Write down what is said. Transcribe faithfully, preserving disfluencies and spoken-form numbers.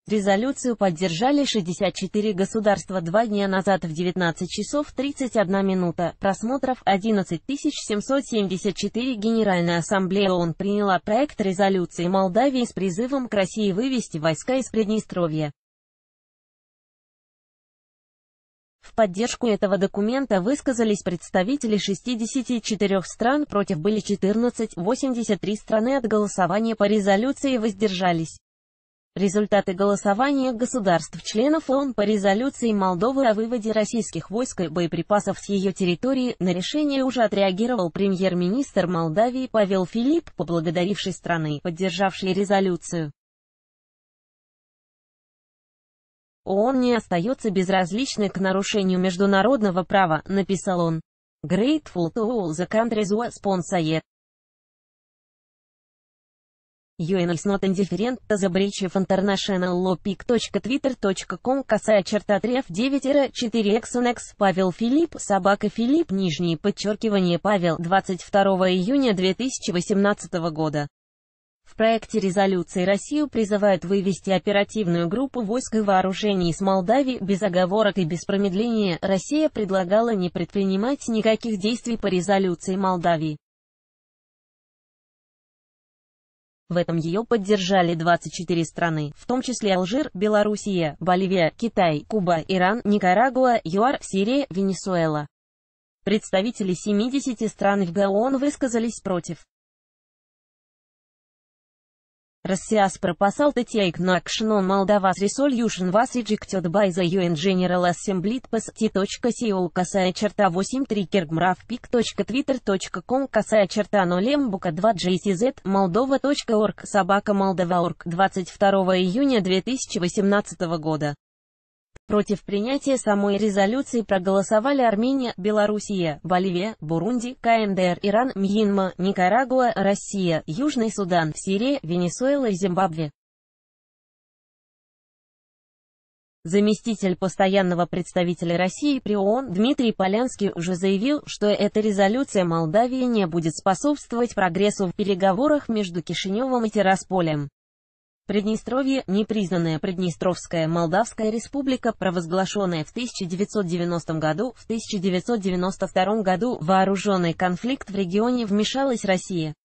Резолюцию поддержали шестьдесят четыре государства два дня назад в девятнадцать часов тридцать одна минута. Просмотров одиннадцать тысяч семьсот семьдесят четыре. Генеральная ассамблея ООН приняла проект резолюции Молдавии с призывом к России вывести войска из Приднестровья. В поддержку этого документа высказались представители шестидесяти четырёх стран, против были четырнадцать, восемьдесят три страны от голосования по резолюции воздержались. Результаты голосования государств-членов ООН по резолюции Молдовы о выводе российских войск и боеприпасов с ее территории. На решение уже отреагировал премьер-министр Молдавии Павел Филипп, поблагодаривший страны, поддержавшие резолюцию. ООН не остается безразличной к нарушению международного права, написал он. Grateful to all the countries who sponsor it. ю эн is not indifferent to the breach of international law. пик точка твиттер точка ком косая черта треф девять четыре икс он икс. Павел Филипп, собака Филипп, нижнее подчеркивание Павел, двадцать второго июня две тысячи восемнадцатого года. В проекте резолюции Россию призывают вывести оперативную группу войск и вооружений из Молдавии без оговорок и без промедления. Россия предлагала не предпринимать никаких действий по резолюции Молдавии. В этом ее поддержали двадцать четыре страны, в том числе Алжир, Белоруссия, Боливия, Китай, Куба, Иран, Никарагуа, ЮАР, Сирия, Венесуэла. Представители семидесяти стран в ООН высказались против. Russia's proposal to take no action on Moldova's resolution was rejected by the ю эн General Assembly. pst.co косая черта восемь трикергмрав пик точка твиттер точка ком косая черта ноль мбука два джейсизет молдова точка орг собака молдова.орг двадцать второго июня две тысячи восемнадцатого года. Против принятия самой резолюции проголосовали Армения, Белоруссия, Боливия, Бурунди, ка эн дэ эр, Иран, Мьянма, Никарагуа, Россия, Южный Судан, Сирия, Венесуэла и Зимбабве. Заместитель постоянного представителя России при ООН Дмитрий Полянский уже заявил, что эта резолюция Молдавии не будет способствовать прогрессу в переговорах между Кишиневым и Тирасполем. Приднестровье, непризнанная Приднестровская Молдавская Республика, провозглашенная в тысяча девятьсот девяностом году, в тысяча девятьсот девяносто втором году, вооруженный конфликт в регионе вмешалась Россия.